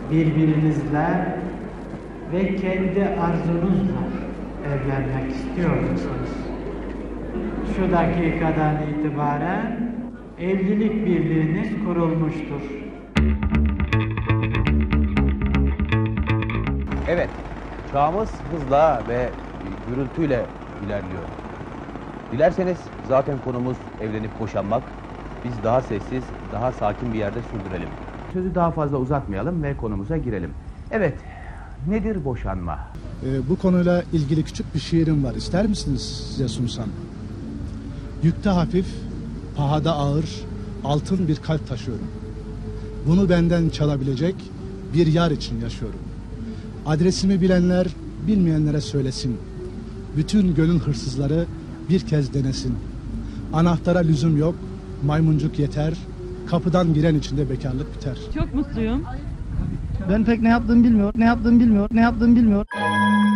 birbirinizle ve kendi arzunuzla evlenmek istiyor musunuz? Şu dakikadan itibaren evlilik birliğiniz kurulmuştur. Evet, çağımız hızla ve gürültüyle ilerliyor. Dilerseniz zaten konumuz evlenip boşanmak. Biz daha sessiz, daha sakin bir yerde sürdürelim. Sözü daha fazla uzatmayalım ve konumuza girelim. Evet, nedir boşanma? Bu konuyla ilgili küçük bir şiirim var. İster misiniz size sunsam? Yükte hafif, pahada ağır, altın bir kalp taşıyorum. Bunu benden çalabilecek bir yar için yaşıyorum. Adresimi bilenler bilmeyenlere söylesin. Bütün gönül hırsızları bir kez denesin. Anahtara lüzum yok, maymuncuk yeter. Kapıdan giren içinde bekarlık biter. Çok mutluyum. Ben pek ne yaptığımı bilmiyor.